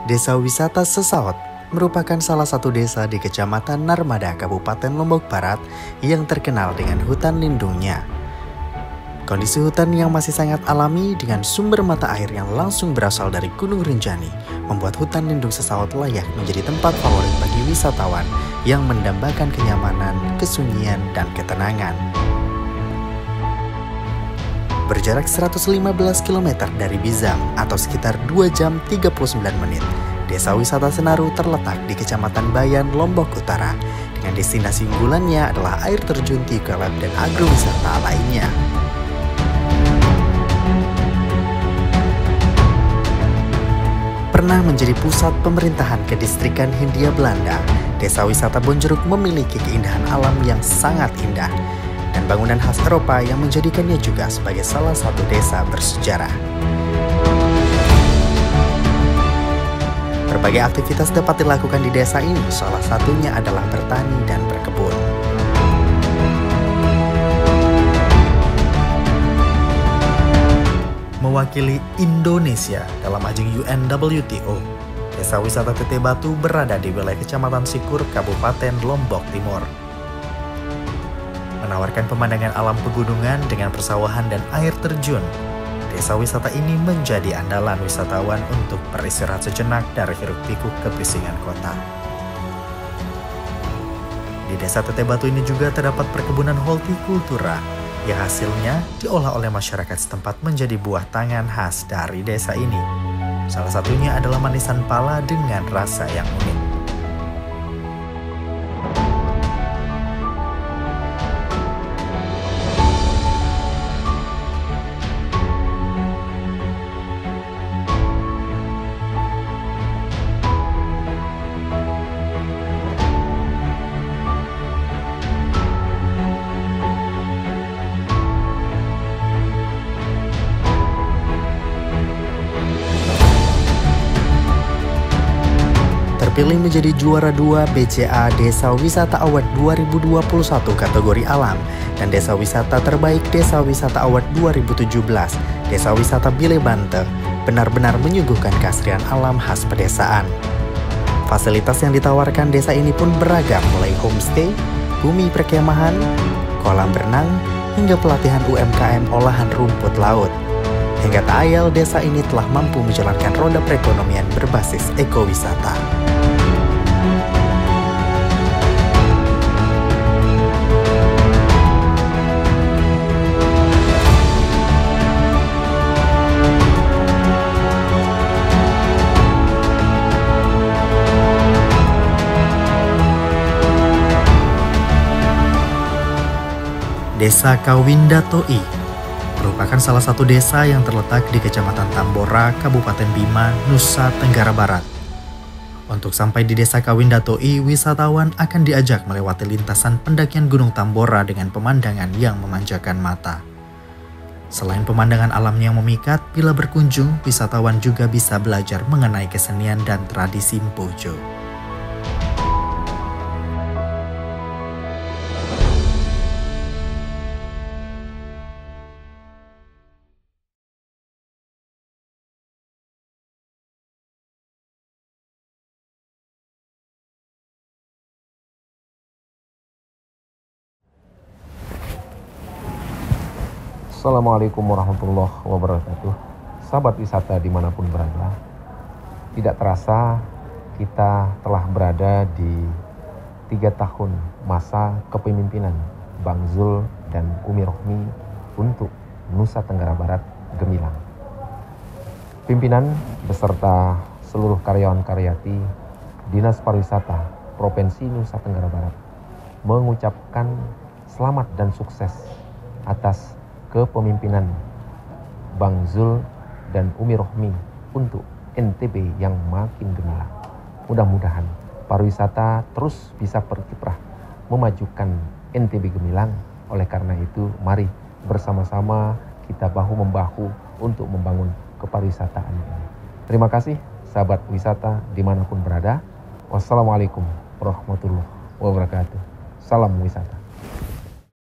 Desa wisata Sesaut merupakan salah satu desa di Kecamatan Narmada, Kabupaten Lombok Barat yang terkenal dengan hutan lindungnya. Kondisi hutan yang masih sangat alami dengan sumber mata air yang langsung berasal dari Gunung Rinjani membuat hutan lindung Sesaut layak menjadi tempat favorit bagi wisatawan yang mendambakan kenyamanan, kesunyian, dan ketenangan. Berjarak 115 km dari Bizam atau sekitar 2 jam 39 menit, Desa Wisata Senaru terletak di Kecamatan Bayan, Lombok Utara, dengan destinasi unggulannya adalah air terjun Tikelab dan agrowisata lainnya. Pernah menjadi pusat pemerintahan Kedistrikan Hindia Belanda, Desa Wisata Bonjeruk memiliki keindahan alam yang sangat indah dan bangunan khas Eropa yang menjadikannya juga sebagai salah satu desa bersejarah. Berbagai aktivitas dapat dilakukan di desa ini, salah satunya adalah bertani dan berkebun. Mewakili Indonesia dalam ajang UNWTO, Desa Wisata Teteh Batu berada di wilayah Kecamatan Sikur, Kabupaten Lombok Timur. Menawarkan pemandangan alam pegunungan dengan persawahan dan air terjun, desa wisata ini menjadi andalan wisatawan untuk beristirahat sejenak dari hiruk-pikuk kebisingan kota. Di Desa Teteh Batu ini juga terdapat perkebunan hortikultura yang hasilnya diolah oleh masyarakat setempat menjadi buah tangan khas dari desa ini. Salah satunya adalah manisan pala dengan rasa yang unik. Terpilih menjadi juara 2 BCA Desa Wisata Award 2021 kategori alam dan Desa Wisata Terbaik Desa Wisata Award 2017 Desa Wisata Bile Bante benar-benar menyuguhkan keasrian alam khas pedesaan. Fasilitas yang ditawarkan desa ini pun beragam, mulai homestay, bumi perkemahan, kolam berenang, hingga pelatihan UMKM olahan rumput laut. Hingga tak ayal, desa ini telah mampu menjalankan roda perekonomian berbasis ekowisata. Desa Kawindatoi merupakan salah satu desa yang terletak di Kecamatan Tambora, Kabupaten Bima, Nusa Tenggara Barat. Untuk sampai di Desa Kawindatoi, wisatawan akan diajak melewati lintasan pendakian Gunung Tambora dengan pemandangan yang memanjakan mata. Selain pemandangan alam yang memikat, bila berkunjung, wisatawan juga bisa belajar mengenai kesenian dan tradisi Mpojo. Assalamualaikum warahmatullahi wabarakatuh. Sahabat wisata dimanapun berada, tidak terasa kita telah berada di 3 tahun masa kepemimpinan Bang Zul dan Umi Rohmi untuk Nusa Tenggara Barat gemilang. Pimpinan beserta seluruh karyawan-karyati Dinas Pariwisata Provinsi Nusa Tenggara Barat mengucapkan selamat dan sukses atas kepemimpinan Bang Zul dan Umi Rohmi untuk NTB yang makin gemilang. Mudah-mudahan pariwisata terus bisa berkiprah memajukan NTB gemilang. Oleh karena itu, mari bersama-sama kita bahu-membahu untuk membangun kepariwisataan ini. Terima kasih sahabat wisata dimanapun berada. Wassalamualaikum warahmatullahi wabarakatuh. Salam wisata.